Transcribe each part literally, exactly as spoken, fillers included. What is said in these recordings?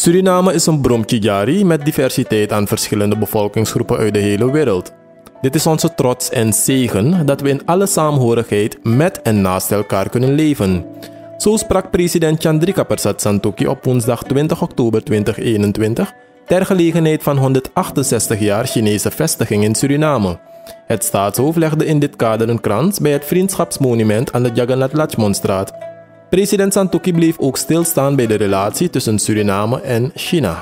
Suriname is een bromkigari met diversiteit aan verschillende bevolkingsgroepen uit de hele wereld. Dit is onze trots en zegen dat we in alle saamhorigheid met en naast elkaar kunnen leven. Zo sprak president Chandrika Persat Santokhi op woensdag twintig oktober tweeduizend eenentwintig ter gelegenheid van honderdachtenzestig jaar Chinese vestiging in Suriname. Het staatshoofd legde in dit kader een krans bij het vriendschapsmonument aan de Jagannath Lakshmonstraat. President Santokhi bleef ook stilstaan bij de relatie tussen Suriname en China.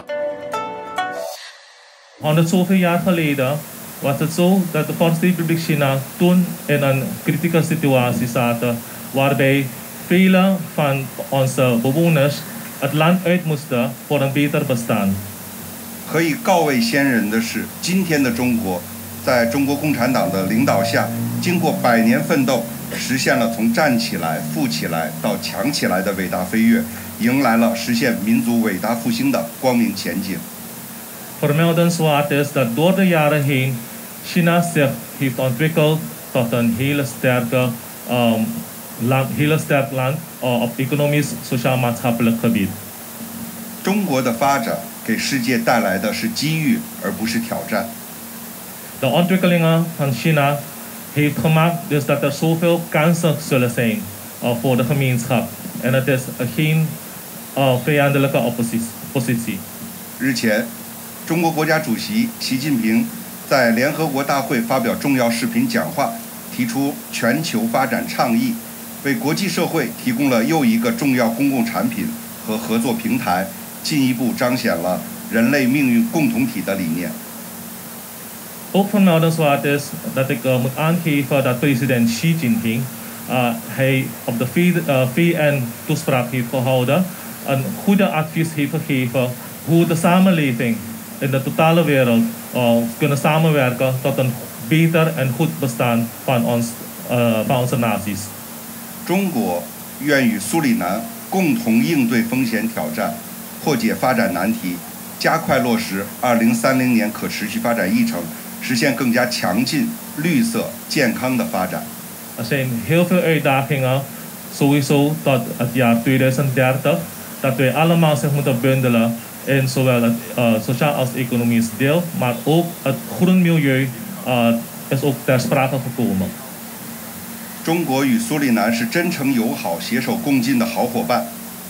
honderd zoveel jaar geleden was het zo dat de Volksrepubliek China toen in een kritieke situatie zaten, waarbij vele van onze bewoners het land uit moesten voor een beter bestaan. 可以告慰先人的是，今天的中国，在中国共产党的领导下，经过百年奋斗，实现了从站起来、富起来到强起来的伟大飞跃，迎来了实现民族伟大复兴的光明前景。 Vermeldenswaard is dat door de jaren heen China zich heeft ontwikkeld tot een hele sterke, um, land, hele sterk land uh, op economisch, sociaal-maatschappelijk gebied. 中国的发展给世界带来的是机遇，而不是挑战。 De ontwikkelingen van China heeft gemaakt dus dat er zoveel kansen zullen zijn uh, voor de gemeenschap. En het is uh, geen uh, vijandelijke oppositie. 日前，中国国家主席习近平在联合国大会发表重要视频讲话，提出全球发展倡议，为国际社会提供了又一个重要公共产品和合作平台，进一步彰显了人类命运共同体的理念。 Ook vermeldenswaard is dat ik uh, moet aangeven dat president Xi Jinping uh, hij op de V N-toespraak heeft gehouden, een goede advies heeft gegeven hoe de samenleving in de totale wereld uh, kunnen samenwerken tot een beter en goed bestaan van, ons, uh, van onze naties. 中国愿与苏里南共同应对风险挑战，破解发展难题，加快落实二零三零年可持续发展议程。 实现更加强劲、绿色、健康的发展。 Er zijn heel veel uitdagingen, sowieso tot het jaar tweeduizend dertig, dat wij allemaal zich moeten bundelen in zowel het uh, sociaal als economisch deel, maar ook het groen milieu uh, is ook ter sprake gekomen. 中国与苏里南是真诚友好、携手共进的好伙伴。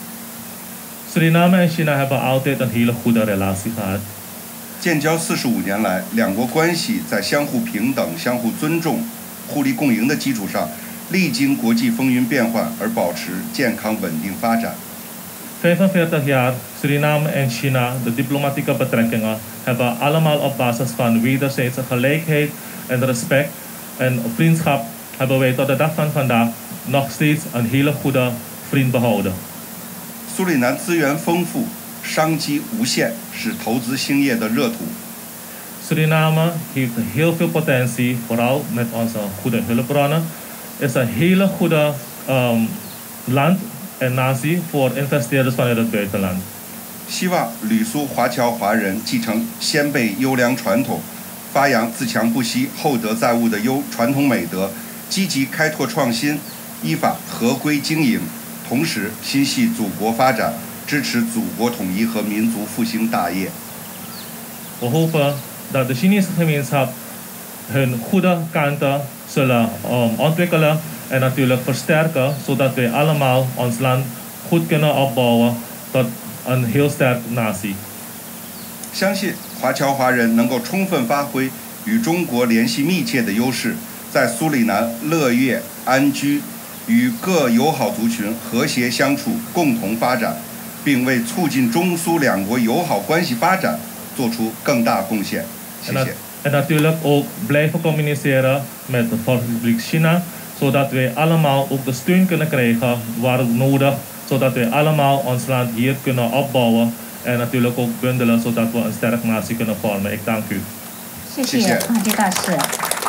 Suriname en China hebben altijd een hele goede relatie gehad. 建交四十五年来，两国关系在相互平等、相互尊重、互利共赢的基础上，历经国际风云变幻而保持健康稳定发展。 vijfenveertig jaar Suriname en China, de diplomatieke betrekkingen, hebben allemaal op basis van wederzijdse gelijkheid en respect en vriendschap hebben wij tot de dag van vandaag nog steeds een hele goede vriend behouden. 苏里南资源丰富。 商机无限，是投资兴业的热土。 Suriname heeft heel veel potentie, vooral met onze goede hulpbronnen. Is een hele goede um, land en natie voor investeerders vanuit het buitenland. 希望旅苏华侨华人继承先辈优良传统，发扬自强不息、厚德载物的优传统美德，积极开拓创新，依法合规经营，同时心系祖国发展。 支持祖国统一和民族复兴大业。 We hopen dat de Chinese gemeenschap hun goede kanten zullen um, ontwikkelen en natuurlijk versterken, zodat wij allemaal ons land goed kunnen opbouwen tot een heel sterk natie. 相信华侨华人能够充分发挥与中国联系密切的优势，在苏里南乐业安居，与各友好族群和谐相处，共同发展。 并为促进中苏两国友好关系发展做出更大贡献。谢谢。 En natuurlijk ook blijven communiceren met de Volksrepubliek China, zodat wij allemaal ook de steun kunnen krijgen waar nodig, zodat wij allemaal ons land hier kunnen opbouwen en natuurlijk ook bundelen, zodat we een sterke natie kunnen vormen. Ik dank u. 谢谢阿杰大使。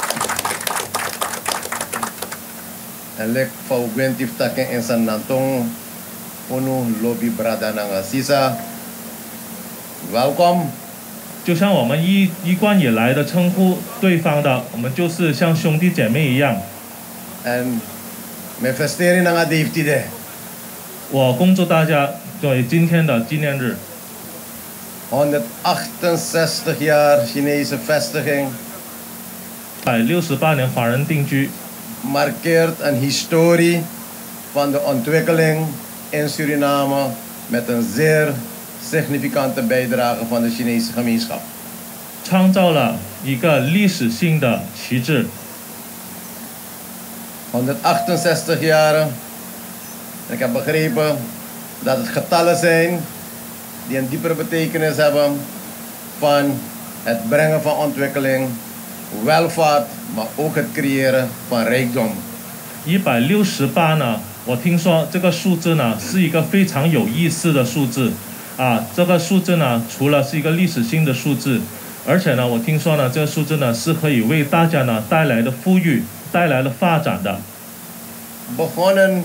Elek faugwentif taken ensan nantong Unu lobby brada ng Sisa. Welcome. 就像我们一一贯以来的称呼对方的，我们就是像兄弟姐妹一样。 And may festeri ng Dave de. 我恭祝大家对今天的纪念日。 honderdachtzestig jaar Chinese vestiging 百六十八年华人定居， markeert een historie van de ontwikkeling in Suriname met een zeer significante bijdrage van de Chinese gemeenschap. 创造了一个历史性的旗帜。 honderdachtenzestig jaren. En ik heb begrepen dat het getallen zijn die een diepere betekenis hebben van het brengen van ontwikkeling, welvaart, maar ook het creëren van rijkdom. 一百六十八呢，我听说这个数字呢是一个非常有意思的数字啊。这个数字呢，除了是一个历史性的数字，而且呢，我听说呢，这个数字呢是可以为大家呢带来的富裕、带来了发展的。 Begonnen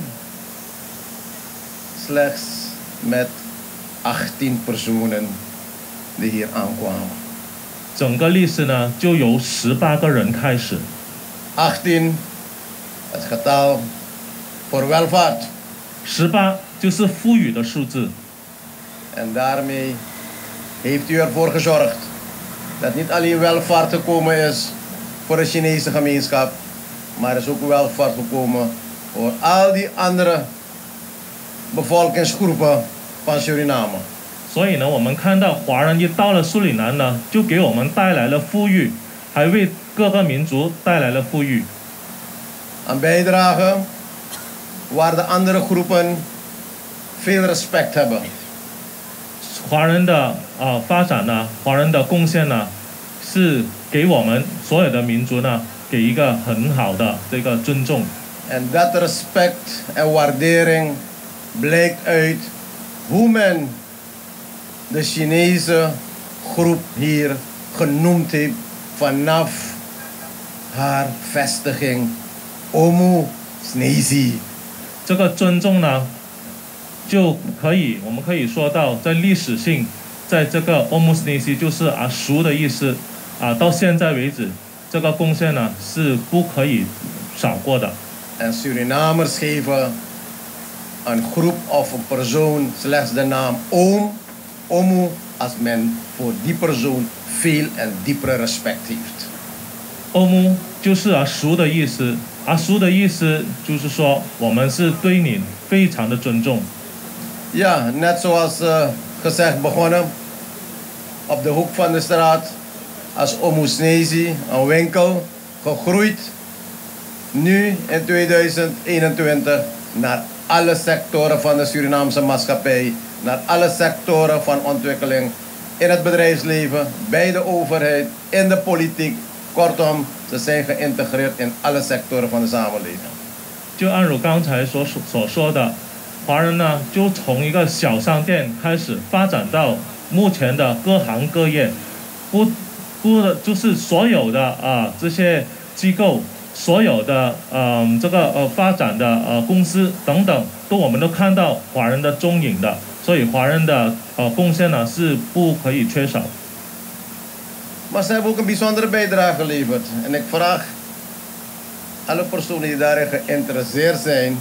slechts met achttien personen die hier aankwamen. 整个历史呢就由十八个人开始。 achttien, het getal voor welvaart. 十八就是富裕的数字。 En daarmee heeft u ervoor gezorgd dat niet alleen welvaart gekomen is voor de Chinese gemeenschap, maar er is ook welvaart gekomen voor al die andere bevolkingsgroepen van Suriname. 所以呢，我们看到华人一到了苏里南呢，就给我们带来了富裕，还为各个民族带来了富裕。 Een bijdrage waar de andere groepen veel respect hebben. 华人的啊、呃、发展呢，华人的贡献呢，是给我们所有的民族呢，给一个很好的这个尊重。 En dat respect en waardering blijkt uit hoe men de Chinese groep hier genoemd heeft vanaf haar vestiging Omu Snezi. 这个尊重呢，就可以我们可以说到，在历史性，在这个 Omu Snezi 就是啊熟的意思啊，到现在为止，这个贡献呢是不可以少过的。 En Surinamers geven een groep of een persoon slechts de naam oom, omu, als men voor die persoon veel en diepere respect heeft. Omu 就是啊熟的意思，啊熟的意思就是说我们是对你非常的尊重。 Ja, net zoals uh, gezegd begonnen, op de hoek van de straat als Omu Snezi, een winkel, gegroeid. Nu in tweeduizend eenentwintig naar alle sectoren van de Surinaamse maatschappij, naar alle sectoren van ontwikkeling, in het bedrijfsleven, bij de overheid, in de politiek. Kortom, ze zijn geïntegreerd in alle sectoren van de samenleving. 就按如刚才所所说的，华人呢就从一个小商店开始发展到目前的各行各业，不不就是所有的啊这些机构。 所有的嗯、呃、这个呃发展的呃公司等等，都我们都看到华人的踪影的，所以华人的呃贡献呢是不可以缺少。 Maar ze hebben ook een bijzondere bijdrage geleverd. En ik vraag alle personen die daarin geïnteresseerd zijn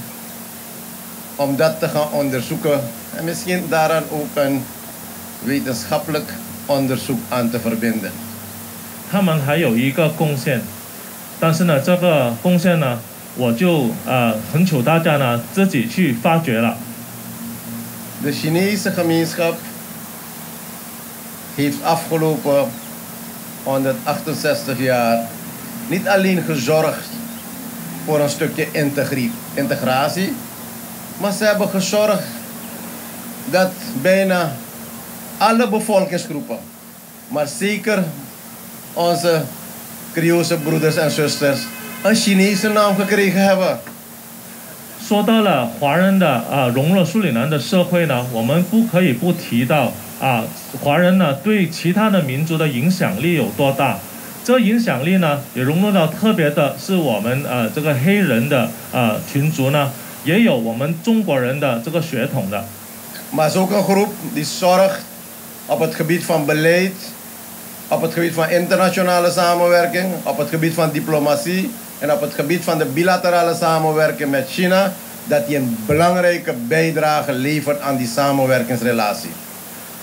om dat te gaan onderzoeken en misschien daaraan ook een wetenschappelijk onderzoek aan te verbinden. 他们还有一个贡献。 但是呢，这个贡献呢，我就呃恳求大家呢自己去发掘了。 De Chinese gemeenschap heeft afgelopen honderdachtzestig jaar niet alleen gezorgd voor een stukje integratie, maar ze hebben gezorgd dat bijna alle bevolkingsgroepen, maar zeker onze Creoolse broeders en zusters, een Chinese naam gekregen hebben. 说到了华人的啊融入苏里南的社会呢，我们不可以不提到啊华人呢对其他的民族的影响力有多大。这影响力呢也融入到特别的是我们呃这个黑人的呃群族呢，也有我们中国人的这个血统的。 Maar het is ook een groep die zorgt op het gebied van beleid. Op het gebied van internationale samenwerking, op het gebied van diplomatie en op het gebied van de bilaterale samenwerking met China, dat die een belangrijke bijdrage levert aan die samenwerkingsrelatie.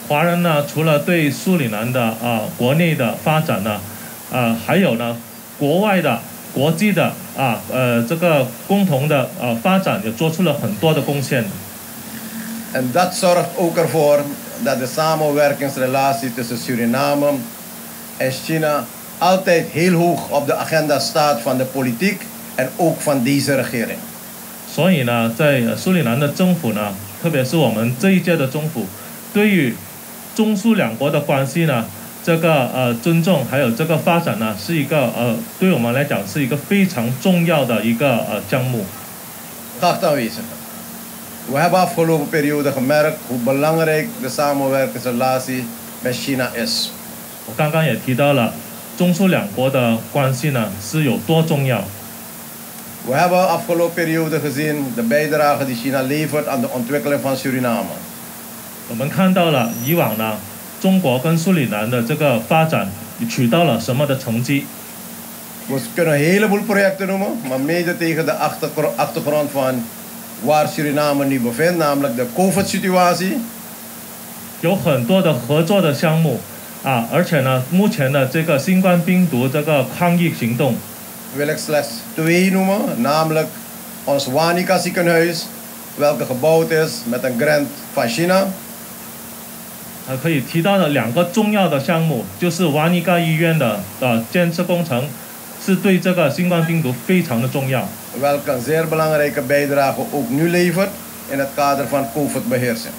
华人呢，除了对苏里南的啊国内的发展呢，啊还有呢国外的国际的啊呃这个共同的呃发展也做出了很多的贡献。 En dat zorgt ook ervoor dat de samenwerkingsrelatie tussen Suriname en China altijd heel hoog op de agenda staat van de politiek en ook van deze regering. 所以呢，在苏里南的政府呢，特别是我们这一届的政府，对于中苏两国的关系呢，这个呃尊重还有这个发展呢，是一个呃对我们来讲是一个非常重要的一个呃项目。 Geachte aanwezigen, we hebben afgelopen periode gemerkt hoe belangrijk de samenwerkingsrelatie met China is. 我刚刚也提到了，中苏两国的关系呢是有多重要。 We hebben afgelopen periode gezien de bijdrage die China levert aan de ontwikkeling van Suriname. 我们看到了以往呢，中国跟苏里南的这个发展取到了什么的成绩。 We kunnen een heleboel projecten noemen, maar mede tegen de achtergrond van waar Suriname nu bevindt, namelijk de COVID-situatie. 有很多的合作的项目啊，而且呢，目前的这个新冠病毒这个抗疫行动。 Wil ik slechts twee noemen, namelijk ons Wanica ziekenhuis, welke gebouwd is met een grant van China. 还可以提到的两个重要的项目，就是瓦尼嘎医院的呃建设工程，是对这个新冠病毒非常的重要。 Welke een zeer belangrijke bijdrage ook nu levert in het kader van COVID-beheersing.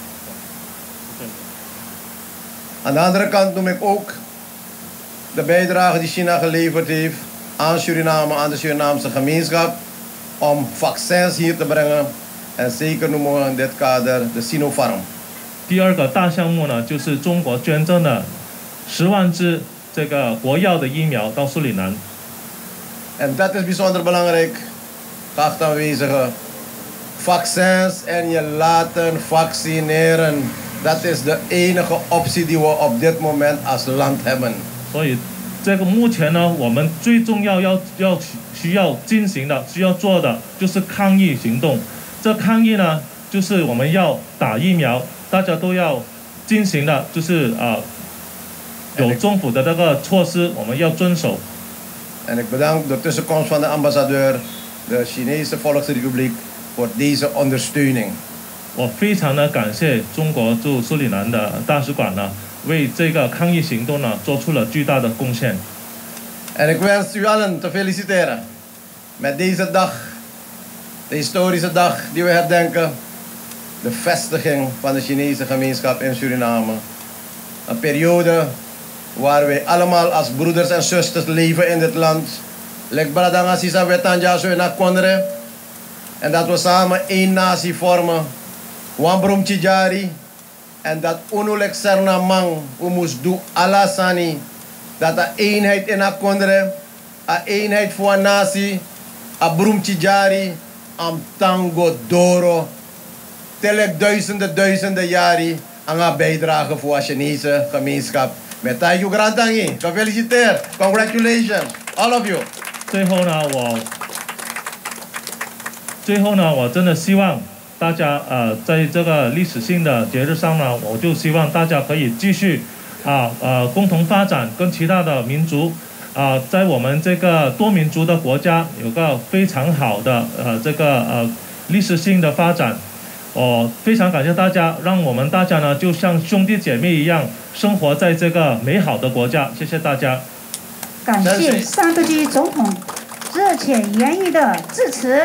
Aan de andere kant noem ik ook de bijdrage die China geleverd heeft aan Suriname, aan de Surinaamse gemeenschap, om vaccins hier te brengen. En zeker noemen we in dit kader de Sinopharm. 第二个大项目呢，就是中国捐赠了十万支这个国药的疫苗到苏里南。 En dat is bijzonder belangrijk, geachte aanwezigen. Vaccins en je laten vaccineren, dat is de enige optie die we op dit moment als land hebben. 所以这个目前呢，我们最重要要要需要进行的、需要做的就是抗疫行动。这抗疫呢，就是我们要打疫苗，大家都要进行的，就是啊、呃，有政府的这个措施，我们要遵守。 En ik bedank de tussenkomst van de ambassadeur, de Chinese Volksrepubliek, voor deze ondersteuning. 我非常的感谢中国驻苏里南的大使馆呢，为这个抗疫行动呢做出了巨大的贡献。 En ik wens u allen te feliciteren met deze dag, de historische dag die we herdenken, de vestiging van de Chinese gemeenschap in Suriname. Een periode waar wij allemaal als broeders en zusters leven in dit land. Lek bradanga sisa wetanja zo in akondre. En dat we samen één natie vormen. Wan brum chijari. En dat unulek serna mang umus du alasani. Dat de eenheid in akondre. A eenheid voor een natie. A brum chijari. Am tango doro. Telek duizenden duizenden jari. Aan een bijdrage voor de Chinese gemeenschap. Met tayo grantangi. Gefeliciteerd. Congratulations. All of you. 最后呢，我最后呢，我真的希望大家呃，在这个历史性的节日上呢，我就希望大家可以继续啊呃共同发展，跟其他的民族啊、呃，在我们这个多民族的国家有个非常好的呃这个呃历史性的发展。我、哦、非常感谢大家，让我们大家呢就像兄弟姐妹一样生活在这个美好的国家。谢谢大家。 感谢沙德基总统热切言语的致辞。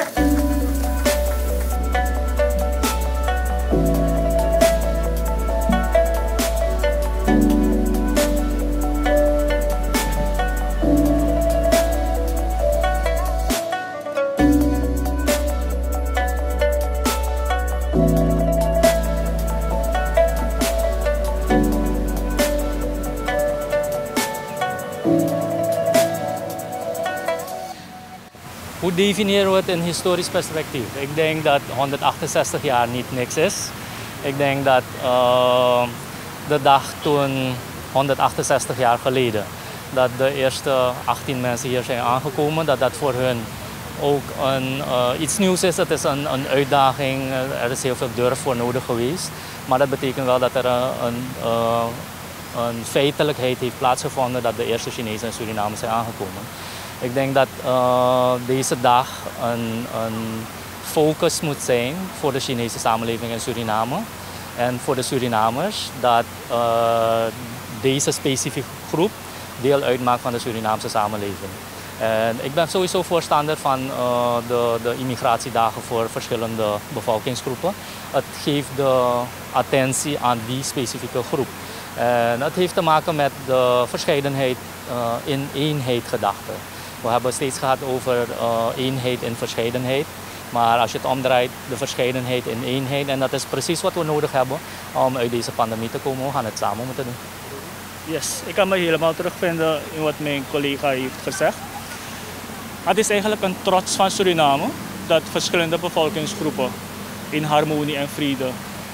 Hoe definiëren we het in historisch perspectief? Ik denk dat honderdachtenzestig jaar niet niks is. Ik denk dat uh, de dag toen, honderdachtenzestig jaar geleden, dat de eerste achttien mensen hier zijn aangekomen, dat dat voor hun ook een, uh, iets nieuws is. Het is een, een uitdaging, er is heel veel durf voor nodig geweest. Maar dat betekent wel dat er een, een, uh, een feitelijkheid heeft plaatsgevonden dat de eerste Chinezen in Suriname zijn aangekomen. Ik denk dat uh, deze dag een, een focus moet zijn voor de Chinese samenleving in Suriname. En voor de Surinamers dat uh, deze specifieke groep deel uitmaakt van de Surinaamse samenleving. En ik ben sowieso voorstander van uh, de, de immigratiedagen voor verschillende bevolkingsgroepen. Het geeft de attentie aan die specifieke groep. En het heeft te maken met de verscheidenheid uh, in eenheid gedachte. We hebben steeds gehad over uh, eenheid in verscheidenheid. Maar als je het omdraait, de verscheidenheid in eenheid. En dat is precies wat we nodig hebben om uit deze pandemie te komen. We gaan het samen moeten doen. Yes, ik kan me helemaal terugvinden in wat mijn collega heeft gezegd. Het is eigenlijk een trots van Suriname dat verschillende bevolkingsgroepen in harmonie en vrede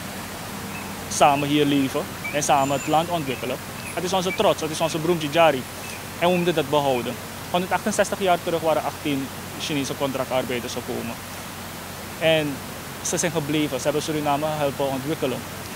samen hier leven en samen het land ontwikkelen. Het is onze trots, het is onze broemtjijari en we moeten dat behouden. honderdachtenzestig jaar terug waren achttien Chinese contractarbeiders gekomen. En ze zijn gebleven, ze hebben Suriname helpen ontwikkelen.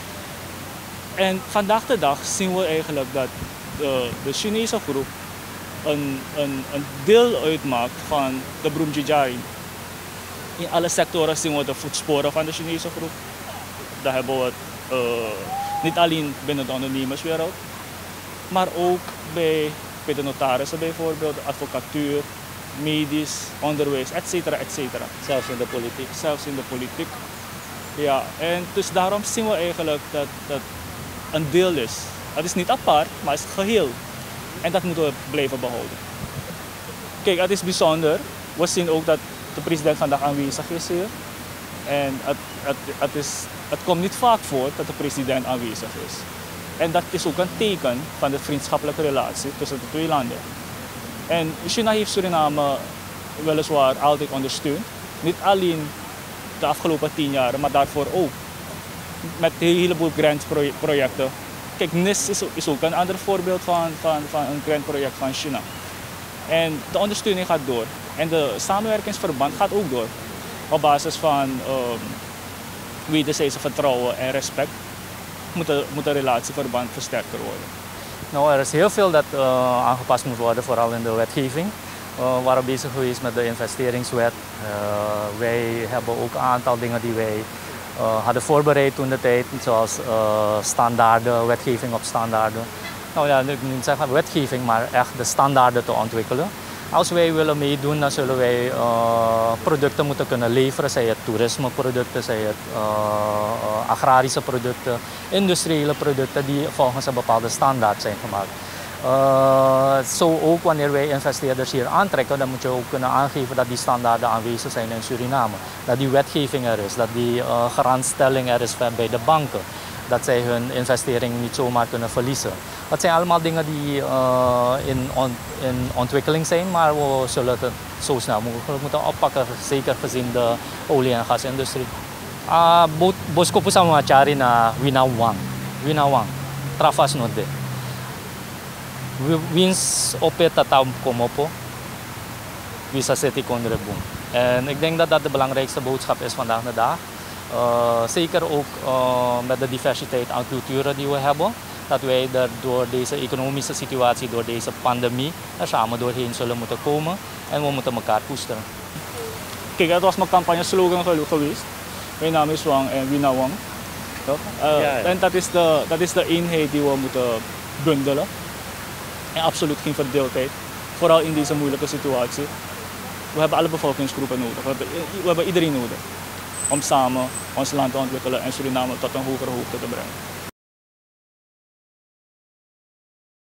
En vandaag de dag zien we eigenlijk dat de, de Chinese groep een, een, een deel uitmaakt van de broemtjijari. In alle sectoren zien we de voetsporen van de Chinese groep. Dat hebben we het, uh, niet alleen binnen de ondernemerswereld, maar ook bij, bij de notarissen bijvoorbeeld, advocatuur, medisch, onderwijs, et cetera, et cetera. Zelfs in de politiek. Zelfs in de politiek. Ja, en dus daarom zien we eigenlijk dat dat een deel is. Het is niet apart, maar het is geheel. En dat moeten we blijven behouden. Kijk, het is bijzonder. We zien ook dat de president vandaag aanwezig is hier. En het, het, het, is, het komt niet vaak voor dat de president aanwezig is. En dat is ook een teken van de vriendschappelijke relatie tussen de twee landen. En China heeft Suriname weliswaar altijd ondersteund. Niet alleen de afgelopen tien jaar, maar daarvoor ook. Met een heleboel grantprojecten. Kijk, N I S is, is ook een ander voorbeeld van, van, van een grantproject van China. En de ondersteuning gaat door. En de samenwerkingsverband gaat ook door. Op basis van um, wederzijdse vertrouwen en respect moet de, moet de relatieverband versterker worden. Nou, er is heel veel dat uh, aangepast moet worden, vooral in de wetgeving. Uh, we waren bezig geweest met de investeringswet. Uh, wij hebben ook een aantal dingen die wij uh, hadden voorbereid toen de tijd, zoals uh, standaarden, wetgeving op standaarden. Nou ja, ik niet zeggen wetgeving, maar echt de standaarden te ontwikkelen. Als wij willen meedoen, dan zullen wij uh, producten moeten kunnen leveren, zij het toerismeproducten, zij het uh, uh, agrarische producten, industriële producten die volgens een bepaalde standaard zijn gemaakt. Uh, zo ook wanneer wij investeerders hier aantrekken, dan moet je ook kunnen aangeven dat die standaarden aanwezig zijn in Suriname. Dat die wetgeving er is, dat die uh, garantstelling er is bij de banken. Dat zij hun investering niet zomaar kunnen verliezen. Dat zijn allemaal dingen die uh, in, on, in ontwikkeling zijn, maar we zullen het zo snel mogelijk moeten oppakken, zeker gezien de olie- en gasindustrie. Uh, Bosko sa mga chari na winawang, winawang, trafas no de. Wins opet tatam komopo, wisa seti konrebung. En ik denk dat dat de belangrijkste boodschap is vandaag de dag. Uh, zeker ook uh, met de diversiteit aan culturen die we hebben, dat wij er door deze economische situatie, door deze pandemie, er samen doorheen zullen moeten komen en we moeten elkaar koesteren. Kijk, dat was mijn campagne slogan geweest. Mijn naam is Wang en Wina Wang. Uh, ja, ja. En dat is, de, dat is de eenheid die we moeten bundelen. En absoluut geen verdeeldheid, vooral in deze moeilijke situatie. We hebben alle bevolkingsgroepen nodig, we hebben, we hebben iedereen nodig om samen ons land te ontwikkelen en Suriname tot een hogere hoogte te brengen.